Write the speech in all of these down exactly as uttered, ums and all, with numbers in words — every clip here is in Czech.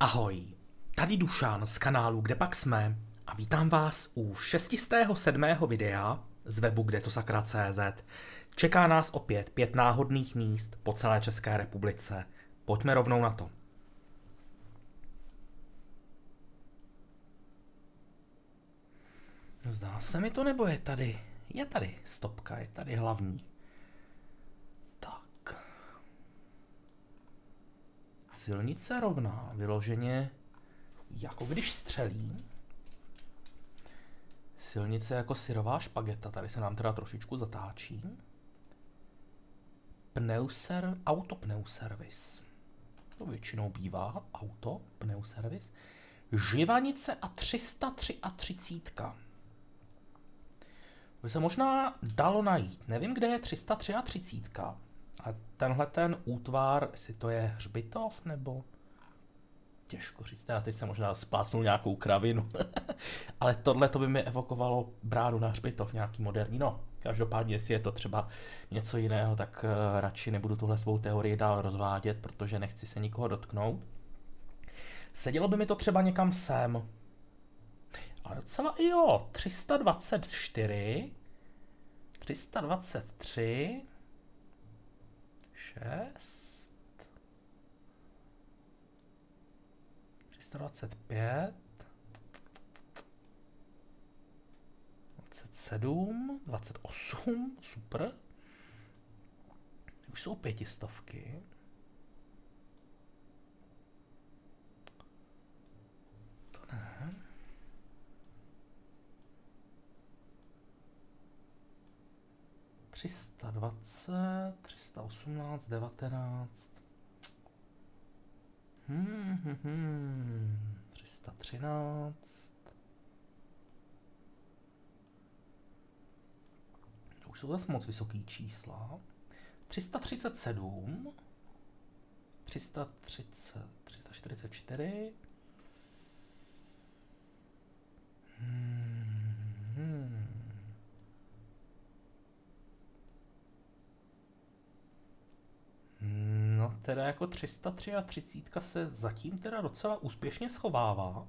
Ahoj, tady Dušan z kanálu Kde pak jsme a vítám vás u šestistého sedmého videa z webu kde to sakra tečka cé zet. Čeká nás opět pět náhodných míst po celé České republice. Pojďme rovnou na to. Zdá se mi to, nebo je tady? Je tady stopka, je tady hlavní. Tak. Silnice rovná, vyloženě jako když střelí. Silnice jako syrová špageta, tady se nám teda trošičku zatáčí. Pneuser, autopneuservis. To většinou bývá auto, pneuservis. Živanice a tři sta třicet tři. To by se možná dalo najít. Nevím, kde je tři sta třicet tři. A tenhle ten útvar, jestli to je hřbitov, nebo... Těžko říct, teda teď se možná splácnul nějakou kravinu. Ale tohle to by mi evokovalo bránu na hřbitov, nějaký moderní. No, každopádně, jestli je to třeba něco jiného, tak uh, radši nebudu tuhle svou teorii dál rozvádět, protože nechci se nikoho dotknout. Sedělo by mi to třeba někam sem. Ale docela i jo, tři sta dvacet čtyři, tři sta dvacet tři, šest, tři sta dvacet pět, dvacet sedm, dvacet osm, super. Už jsou pětistovky. To ne. tři sta dvacet, tři sta osmnáct, devatenáct. Hmm, hmm, hmm. tři sta třináct. To už jsou zase moc vysoký čísla. tři sta třicet sedm. tři sta třicet, tři sta čtyřicet čtyři. Hmm, hmm. No teda jako tři sta třicet tři se zatím teda docela úspěšně schovává.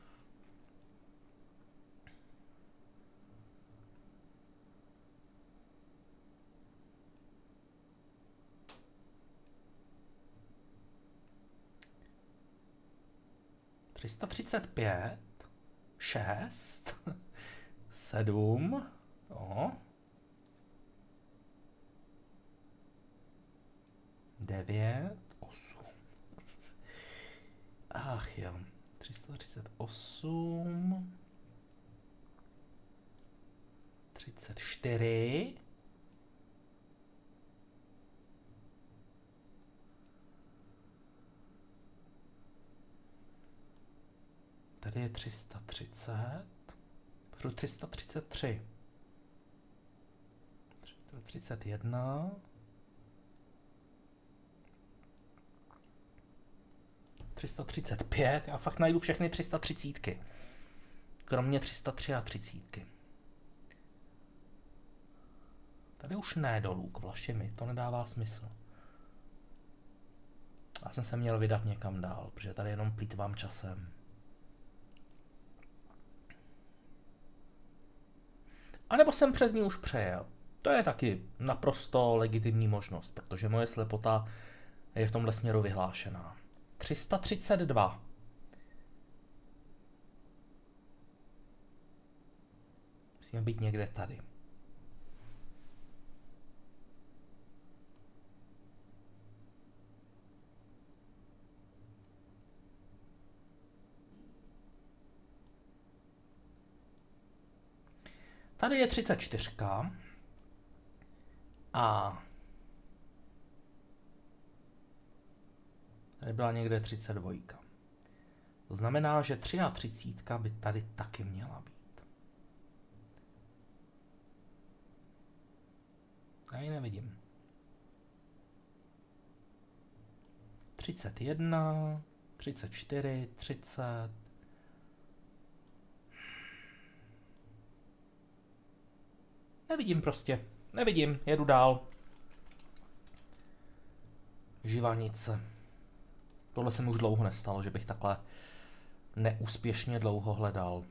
tři sta třicet pět, šest, sedm, no. devět, osm. Ach jo, tři sta třicet osm, třicet čtyři, tady je tři sta třicet, tři sta třicet tři, tři sta třicet jedna, tři sta třicet pět, já fakt najdu všechny tři sta třicet. Kromě tři sta třicet tři. Tady už ne dolů k Vlašimi, to nedává smysl. Já jsem se měl vydat někam dál, protože tady jenom plýtvám časem. A nebo jsem přes ní už přejel. To je taky naprosto legitimní možnost, protože moje slepota je v tomhle směru vyhlášená. tři sta třicet dva. Musíme být někde tady. Tady je třicet čtyři. A tady byla někde třicet dva. To znamená, že třicet tři by tady taky měla být. Já ji nevidím. třicet jedna, třicet čtyři, třicet. Nevidím prostě. Nevidím, jedu dál. Živanice. Tohle se mi už dlouho nestalo, že bych takhle neúspěšně dlouho hledal.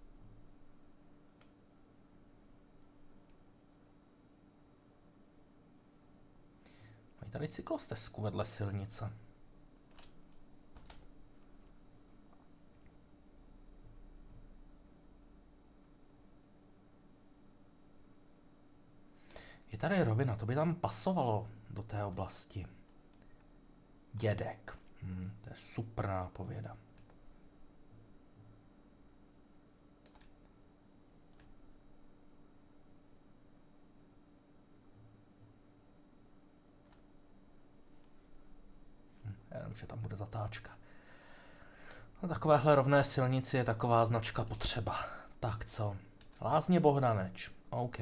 Mají tady cyklostezku vedle silnice. Je tady rovina, to by tam pasovalo do té oblasti. Dědek. Hmm, to je super nápověda. Hm, jenom, že tam bude zatáčka. Na takovéhle rovné silnici je taková značka potřeba. Tak co? Lázně Bohdaneč. OK.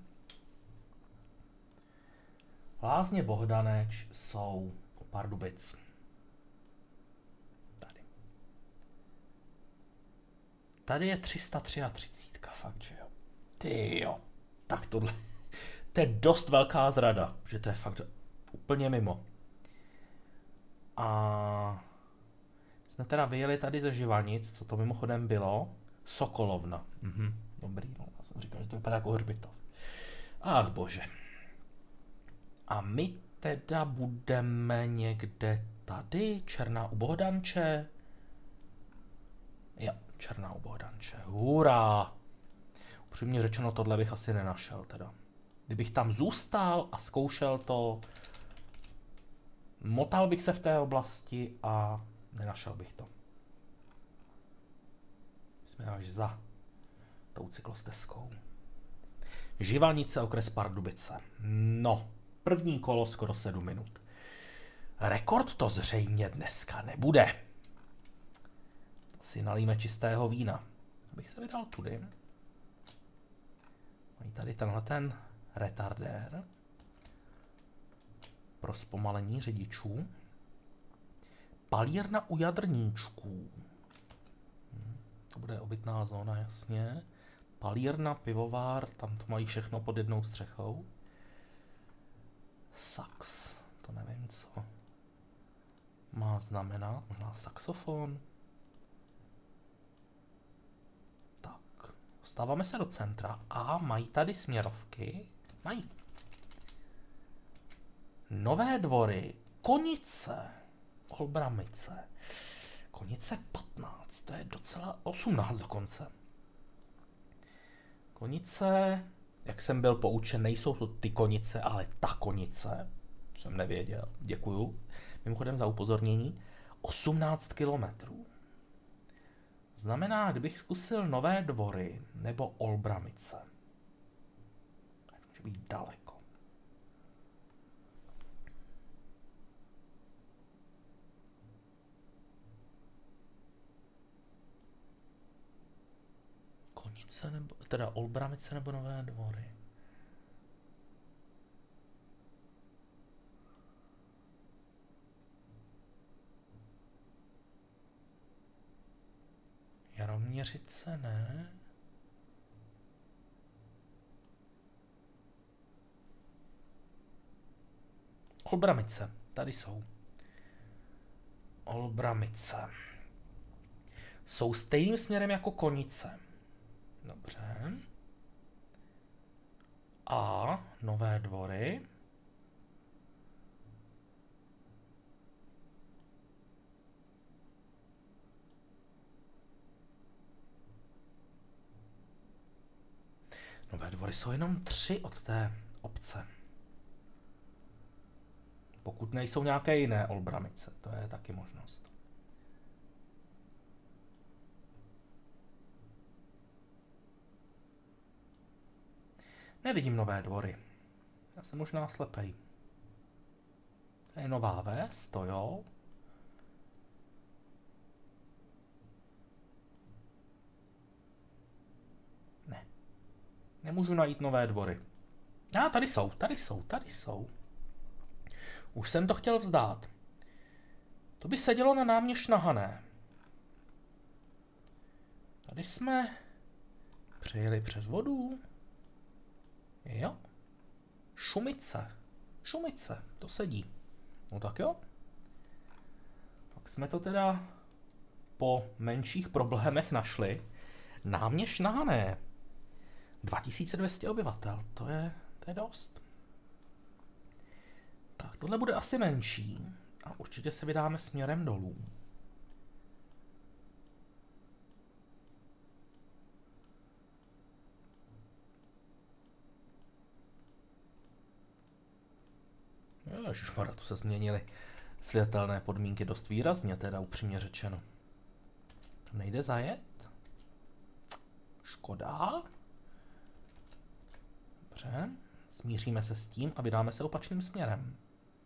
Lázně Bohdaneč jsou u Pardubic. Tady. Tady je tři sta třicet tři, fakt, že jo. Ty jo. Tak tohle. To je dost velká zrada, že to je fakt úplně mimo. A jsme teda vyjeli tady ze Živanic, co to mimochodem bylo. Sokolovna. Mhm, dobrý, no, já jsem říkal, že to vypadá jako hřbitov. Ach bože. A my teda budeme někde tady, Černá u Bohdanče. Jo, Černá u Bohdanče, hurá. Upřímně řečeno, tohle bych asi nenašel teda. Kdybych tam zůstal a zkoušel to, motal bych se v té oblasti a nenašel bych to. Jsme až za tou cyklostezkou. Živanice, okres Pardubice. No, první kolo skoro sedm minut. Rekord to zřejmě dneska nebude. To si nalíme čistého vína. Abych se vydal tudy. Mají tady tenhle ten retardér pro zpomalení řidičů. Palírna u Jadrníčků. Hm, to bude obytná zóna, jasně. Palírna, pivovár, tam to mají všechno pod jednou střechou. Sax, to nevím, co má znamenat, možná saxofon. Tak, dostáváme se do centra a mají tady směrovky. Mají. Nové Dvory, Konice, Olbramice. Konice patnáct, to je docela osmnáct dokonce. Konice, jak jsem byl poučen, nejsou to ty Konice, ale ta Konice. Jsem nevěděl, děkuju. Mimochodem za upozornění. osmnáct kilometrů. Znamená, kdybych zkusil Nové Dvory nebo Olbramice. To může být daleko. Konice nebo, teda Olbramice nebo Nové Dvory. Jaroměřice ne. Olbramice, tady jsou. Olbramice. Jsou stejným směrem jako Konice. Dobře. A Nové Dvory. Nové Dvory jsou jenom tři od té obce. Pokud nejsou nějaké jiné Olbramice, to je taky možnost. Nevidím Nové Dvory. Já jsem možná slepej. To je Nová Ves, to jo. Ne. Nemůžu najít Nové Dvory. A ah, tady jsou, tady jsou, tady jsou. Už jsem to chtěl vzdát. To by sedělo na náměšť na Hané. Tady jsme přejeli přes vodu. Jo. Šumice. Šumice, to sedí. No tak jo. Tak jsme to teda po menších problémech našli. Náměšť na Hané. dva tisíce dvě stě obyvatel, to je, to je dost. Tak, tohle bude asi menší a určitě se vydáme směrem dolů. Ježišmarja, to se změnily světelné podmínky dost výrazně, teda upřímně řečeno. Tam nejde zajet? Škoda. Dobře, smíříme se s tím a vydáme se opačným směrem.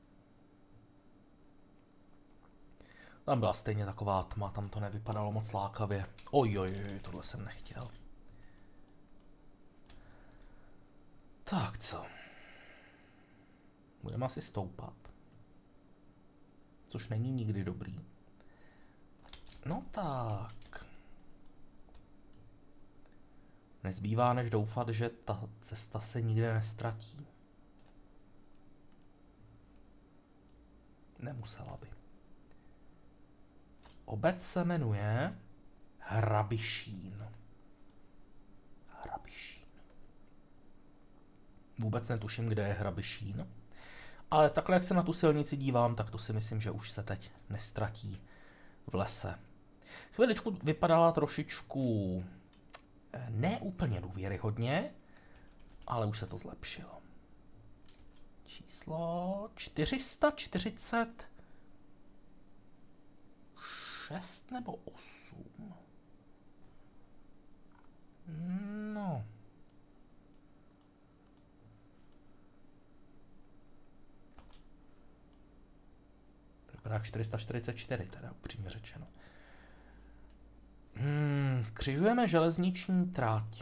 Tam byla stejně taková tma, tam to nevypadalo moc lákavě. Ojojoj, tohle jsem nechtěl. Tak co? Budeme asi stoupat. Což není nikdy dobrý. No tak. Nezbývá než doufat, že ta cesta se nikde nestratí. Nemusela by. Obec se jmenuje Hrabišín. Hrabišín. Vůbec netuším, kde je Hrabišín. Ale takhle, jak se na tu silnici dívám, tak to si myslím, že už se teď nestratí v lese. Chviličku vypadala trošičku ne úplně důvěryhodně, ale už se to zlepšilo. Číslo čtyři sta čtyřicet šest nebo osm. No. Vypadá čtyři sta čtyřicet čtyři, teda upřímně řečeno. Hmm, křižujeme železniční trať.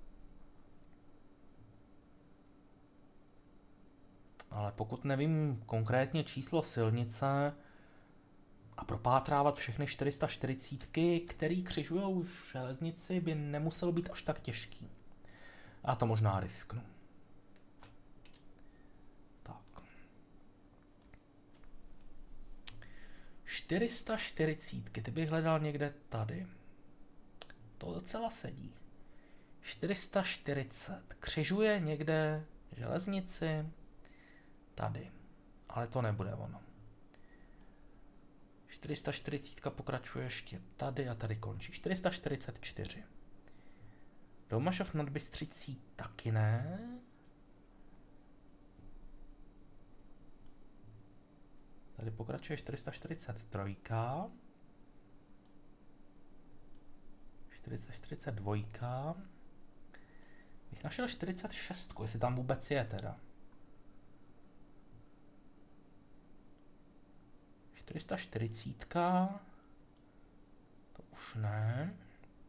Ale pokud nevím konkrétně číslo silnice a propátrávat všechny čtyři sta čtyřicet, který křižují železnici, by nemuselo být až tak těžký. A to možná risknu. Tak. čtyři sta čtyřicet, ty bych hledal někde tady. To docela sedí. čtyři sta čtyřicet. Křižuje někde železnici. Tady. Ale to nebude ono. čtyři sta čtyřicet pokračuje ještě tady a tady končí. čtyři sta čtyřicet čtyři. Domažov nad Bystřicí taky ne. Tady pokračuje čtyři sta čtyřicet tři. čtyři sta čtyřicet dva. Bych našel čtyřicet šest, jestli tam vůbec je teda. čtyři sta čtyřicet. To už ne.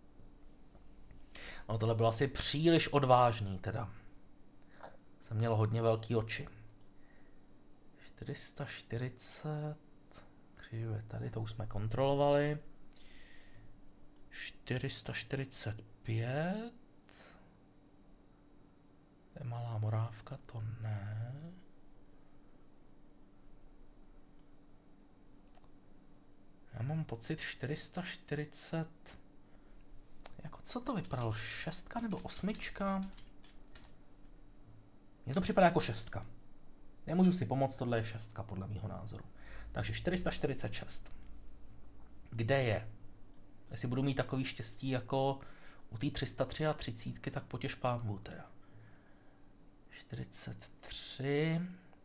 No tohle bylo asi příliš odvážný teda. Jsem měl hodně velký oči. čtyři sta čtyřicet. Křižuje tady, to už jsme kontrolovali. čtyři sta čtyřicet pět. To je Malá Morávka, to ne. Já mám pocit čtyři sta čtyřicet. Jako co to vypadalo? Šestka nebo osmička? Mně to připadá jako šestka. Nemůžu si pomoct, tohle je šestka podle mýho názoru. Takže čtyři sta čtyřicet šest. Kde je? Jestli budu mít takový štěstí jako u té tři sta třicet tři, tak potěš pánbů teda. čtyřicet tři.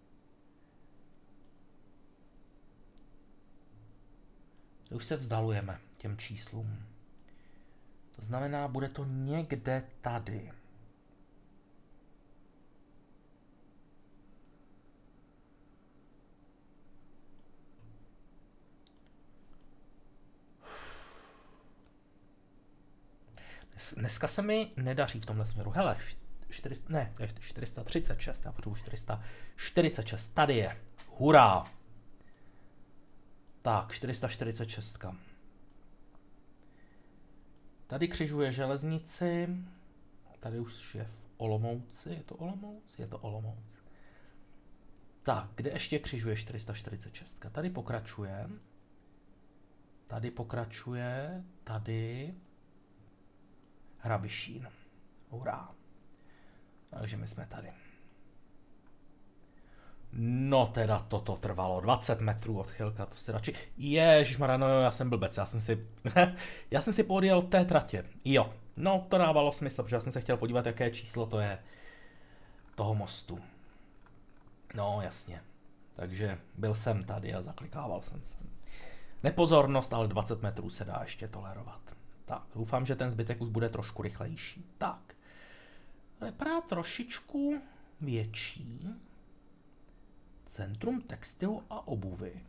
Už se vzdalujeme těm číslům. To znamená, bude to někde tady. Dneska se mi nedaří v tomhle směru. Hele, čtyři sta, ne, čtyři sta třicet šest, já potřebuji čtyři sta čtyřicet šest, tady je. Hurá! Tak, čtyři sta čtyřicet šest. Tady křižuje železnici. Tady už je v Olomouci. Je to Olomouc? Je to Olomouc. Tak, kde ještě křižuje čtyři sta čtyřicet šest? Tady pokračuje. tady pokračuje, tady Hrabišín. Hurá. Takže my jsme tady. No teda toto trvalo, dvacet metrů odchylka, to si radši... Ježišmarja, no jo, já jsem blbec, já jsem si... já jsem si podjel té tratě. Jo, no to dávalo smysl, protože já jsem se chtěl podívat, jaké číslo to je toho mostu. No jasně, takže byl jsem tady a zaklikával jsem se. Nepozornost, ale dvacet metrů se dá ještě tolerovat. Tak, doufám, že ten zbytek už bude trošku rychlejší. Tak, to vypadá trošičku větší. Centrum textilu a obuvy.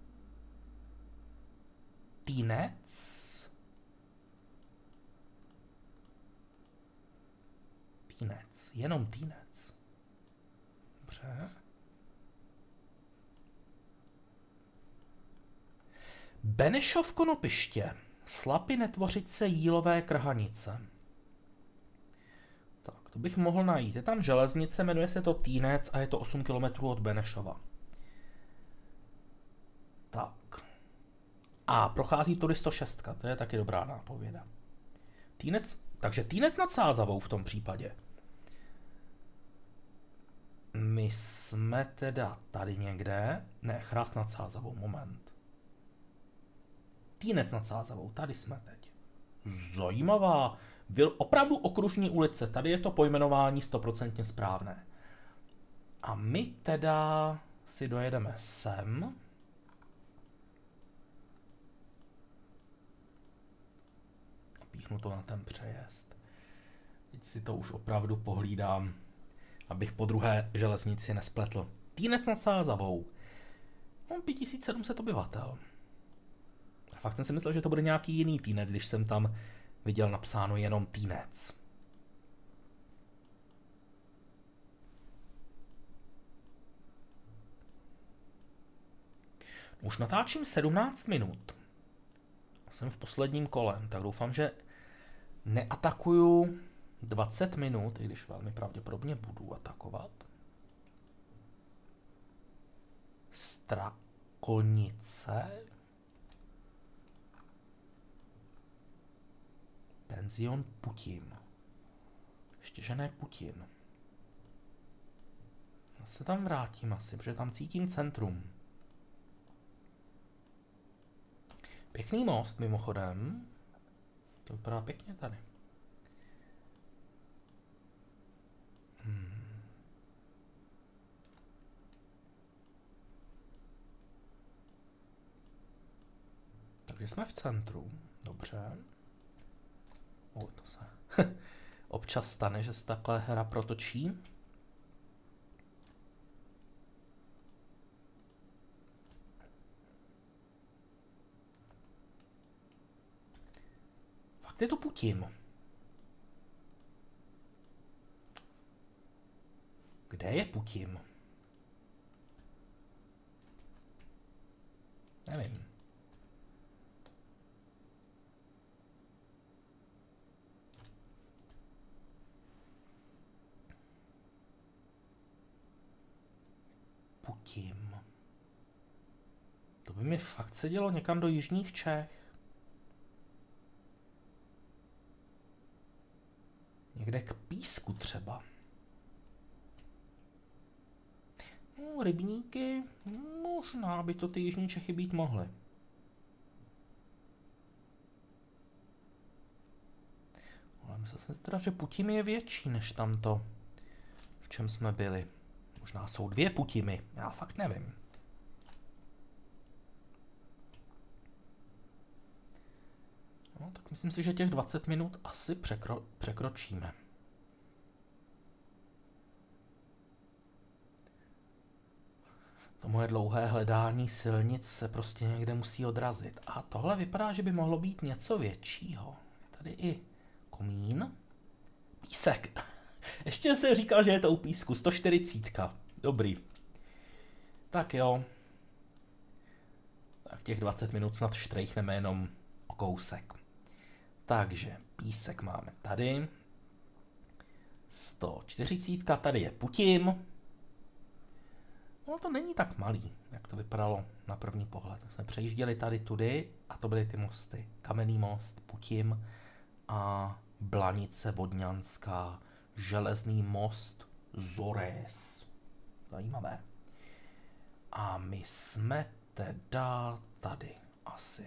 Týnec. Týnec, jenom Týnec. Dobře. Benešov Konopiště. Slapy Netvořice Jílové Krhanice. Tak, to bych mohl najít. Je tam železnice, jmenuje se to Týnec a je to osm kilometrů od Benešova. Tak. A prochází tudy sto šest, to je taky dobrá nápověda. Týnec, takže Týnec nad Sázavou v tom případě. My jsme teda tady někde. Ne, Chrást nad Sázavou, moment. Týnec nad Sázavou, tady jsme teď. Zajímavá. Byl opravdu okružní ulice, tady je to pojmenování stoprocentně správné. A my teda si dojedeme sem. A píchnu to na ten přejezd. Teď si to už opravdu pohlídám, abych po druhé železnici nespletl. Týnec nad Sázavou. Mám pět tisíc sedm set obyvatel. A fakt jsem si myslel, že to bude nějaký jiný Týnec, když jsem tam viděl napsáno jenom Týnec. Už natáčím sedmnáct minut. Jsem v posledním kole, tak doufám, že neatakuju dvacet minut, i když velmi pravděpodobně budu atakovat. Strakonice. Penzion Putin. Ještě že ne Putin. Já se tam vrátím asi, protože tam cítím centrum. Pěkný most mimochodem. To vypadá pěkně tady. Hmm. Takže jsme v centru. Dobře. O, to se občas stane, že se takhle hra protočí. Fakt je to Putin. Kde je Putin? Nevím. Putin. To by mi fakt sedělo někam do jižních Čech. Někde k Písku třeba. No, rybníky, možná by to ty jižní Čechy být mohly. Ale myslel jsem si teda, že Putin je větší než tamto, v čem jsme byli. Možná jsou dvě Putimy, já fakt nevím. No, tak myslím si, že těch dvacet minut asi překro překročíme. To moje dlouhé hledání silnic se prostě někde musí odrazit. A tohle vypadá, že by mohlo být něco většího. Je tady i komín. Písek. Ještě se říkal, že je to u Písku. sto čtyřicet. Dobrý. Tak jo. Tak těch dvacet minut snad štrejchneme jenom o kousek. Takže Písek máme tady. sto čtyřicet. Tady je Putin. No to není tak malý, jak to vypadalo na první pohled. Jsme přejížděli tady tudy a to byly ty mosty. Kamenný most, Putim a Blanice Vodňanská, železný most Zores. Zajímavé. A my jsme teda tady asi.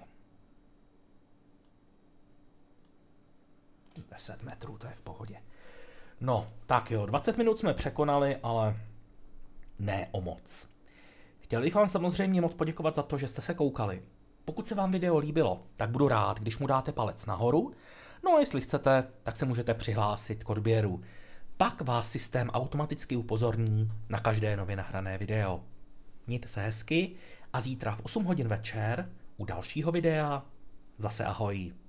deset metrů, to je v pohodě. No, tak jo, dvacet minut jsme překonali, ale ne o moc. Chtěl bych vám samozřejmě moc poděkovat za to, že jste se koukali. Pokud se vám video líbilo, tak budu rád, když mu dáte palec nahoru. No a jestli chcete, tak se můžete přihlásit k odběru. Pak vás systém automaticky upozorní na každé nově nahrané video. Mějte se hezky a zítra v osm hodin večer u dalšího videa zase ahoj.